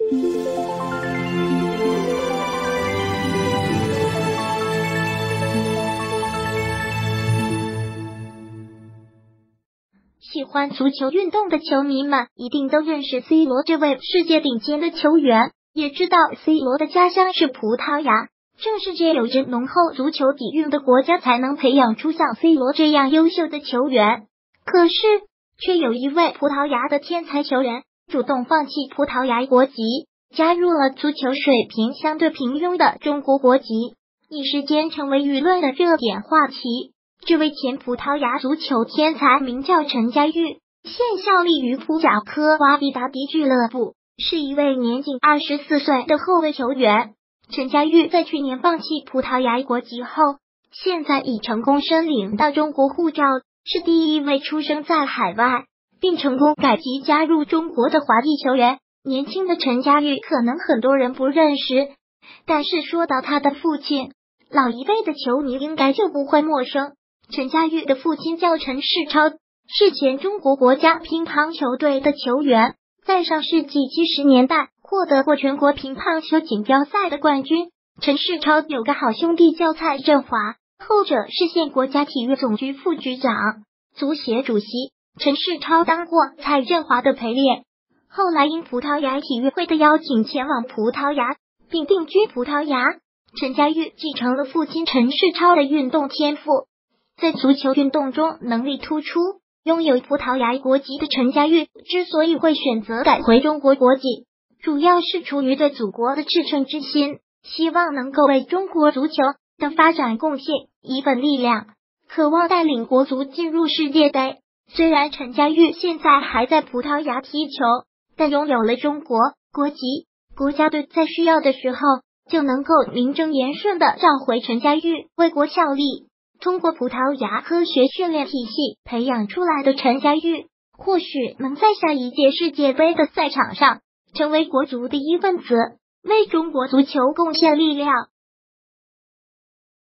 喜欢足球运动的球迷们一定都认识 C 罗这位世界顶尖的球员，也知道 C 罗的家乡是葡萄牙，正是这有着浓厚足球底蕴的国家才能培养出像 C 罗这样优秀的球员。可是，却有一位葡萄牙的天才球员主动放弃葡萄牙国籍，加入了足球水平相对平庸的中国国籍，一时间成为舆论的热点话题。这位前葡萄牙足球天才名叫陈家玉，现效力于普贾科瓦比达迪俱乐部，是一位年仅24岁的后卫球员。陈家玉在去年放弃葡萄牙国籍后，现在已成功申领到中国护照，是第一位出生在海外并成功改籍加入中国的华裔球员。年轻的陈家玉可能很多人不认识，但是说到他的父亲，老一辈的球迷应该就不会陌生。陈家玉的父亲叫陈世超，是前中国国家乒乓球队的球员，在上世纪70年代获得过全国乒乓球锦标赛的冠军。陈世超有个好兄弟叫蔡振华，后者是现国家体育总局副局长、足协主席。陈世超当过蔡振华的陪练，后来因葡萄牙体育会的邀请前往葡萄牙，并定居葡萄牙。陈家玉继承了父亲陈世超的运动天赋，在足球运动中能力突出。拥有葡萄牙国籍的陈家玉之所以会选择改回中国国籍，主要是出于对祖国的赤诚之心，希望能够为中国足球的发展贡献一份力量，渴望带领国足进入世界杯。虽然陈家玉现在还在葡萄牙踢球，但拥有了中国国籍，国家队在需要的时候就能够名正言顺地召回陈家玉为国效力。通过葡萄牙科学训练体系培养出来的陈家玉，或许能在下一届世界杯的赛场上成为国足的一份子，为中国足球贡献力量。